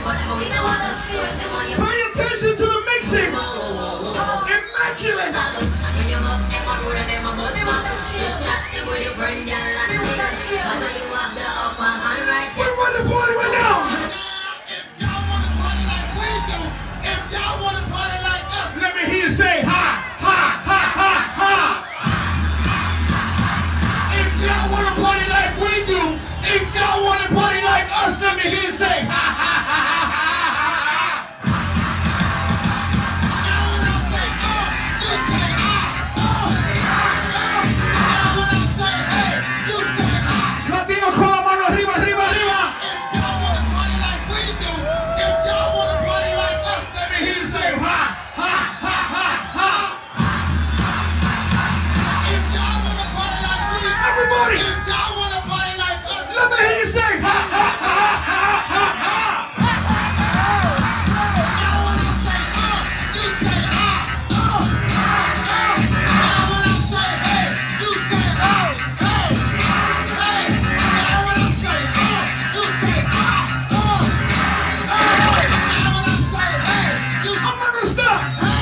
Pay attention to the mixing. Immaculate. We run the party right now. If y'all want to party like us, let me hear you say ha, ha, ha, ha, ha. If y'all want to party like we do, if y'all want to party like us, let me hear you say ha, ha, ha, ha, ha, ha. Latino con la mano arriba, arriba, arriba. if y'all want to party like we do, if y'all want to party like us, Let me hear you say ha, ha, ha, ha, ha. if y'all want to party like we do, Everybody, if y'all want to party like us, let me hear you say ha, ha, ha, ha, ha, ha. now when I say you say now when I say hey, you say hey, hey, now when I say you say now when I say hey, you I'm not gonna stop.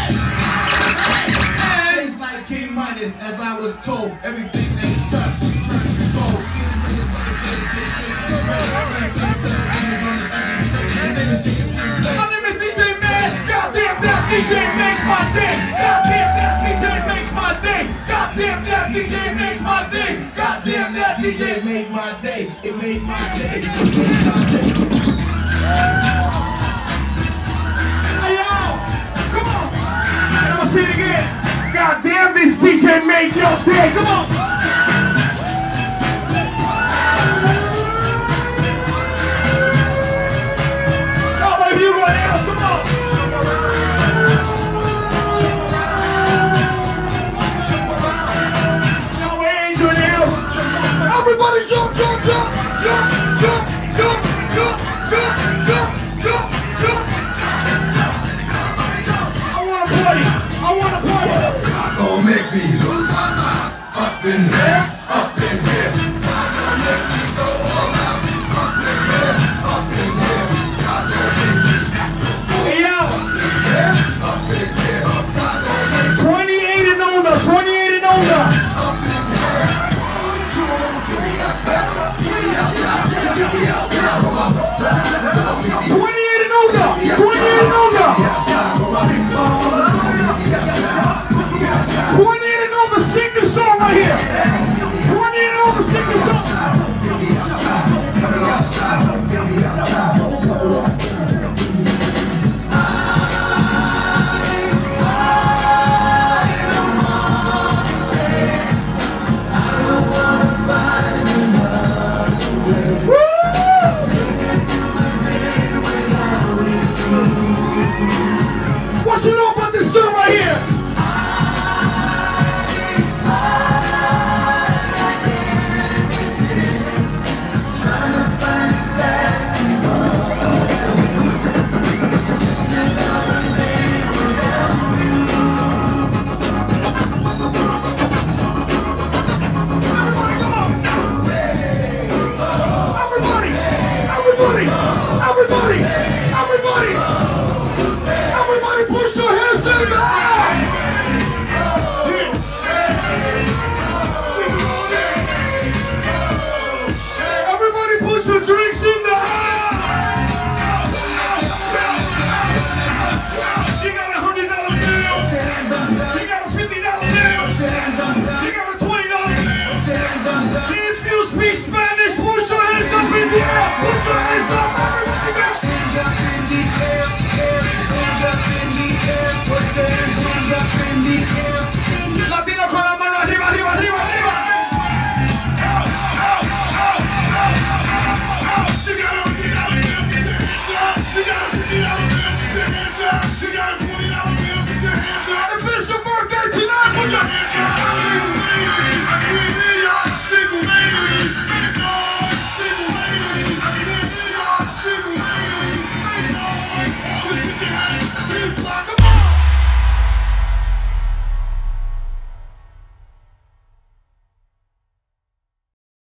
Things like King Midas, as I was told, everything that he touched turned to gold. He the greatest of the greatest, get straight in the rain. My name is DJ Man. Goddamn that DJ makes my day. Goddamn that DJ makes my day. Goddamn that DJ makes my day. Goddamn that DJ. DJ made my day, it made my day, it made my day. Hey yo, come on. I'm gonna say it again. Goddamn this DJ made your day. Come on. How about you going else? Come on. Now we ain't doing else. Everybody jump, jump, jump, jump, jump, jump, jump, jump, jump, jump, jump, jump. I wanna party. I wanna party. Don't make me look up in here, up in here. Don't make me go all out, up in here, up in here. Don't make me act the fool. Hey yo, Up in here, don't make 28 and older, 28 and older. up in here. Give me outside, give me outside, give me outside. 28 and older, 28 and older. 28 and older, sing the song right here. 28 and older, sing the song. What you know about